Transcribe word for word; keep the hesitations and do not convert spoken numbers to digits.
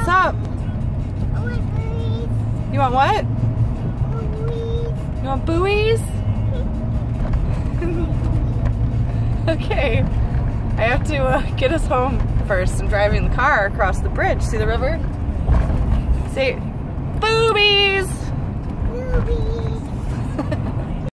What's up? I want buoys. You want what? Buoys. You want buoys? Okay. I have to uh, get us home first. I'm driving the car across the bridge. See the river? Say, boobies! Boobies.